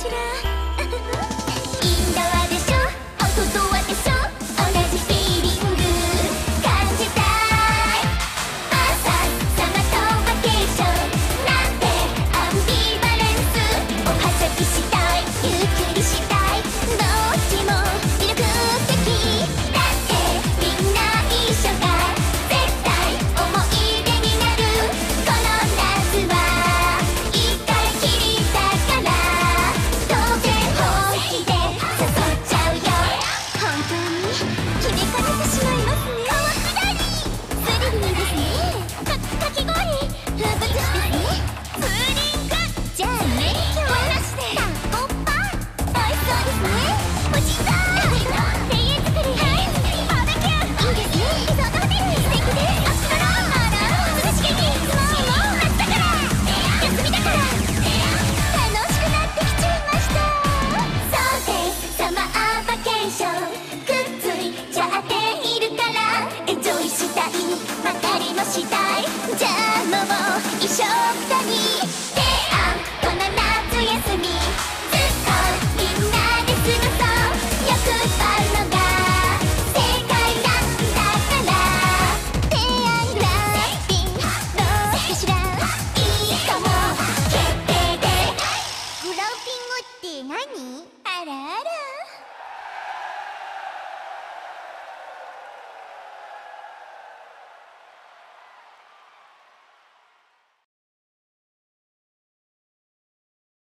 しら。インドアでしょ、アウトドアでしょ、同じフィーリング感じたい。朝サマとバケーションなんてアンビバレンス。おはしゃぎしたい、ゆっくりしたい、どっちも魅力的だって。みんな一緒が絶対思い出になる。この夏は一回きりだから当然本気で誘っちゃうよ。本当に決めかねてしまいますね。川下りスリリングですね。かき氷風物詩ですね。ツーリングじゃあ免許はなしでタコパ美味しそうですね。おじさん庭園作り、はいバーベキューいいですね。リゾートホテル素敵です。アストロあら涼しげにもう夏だから休みだから楽しくなってきちゃいました。そうですサマーバケーションくっついちゃっているからエンジョイしたい、まかりもしたい。じゃあもう一緒だに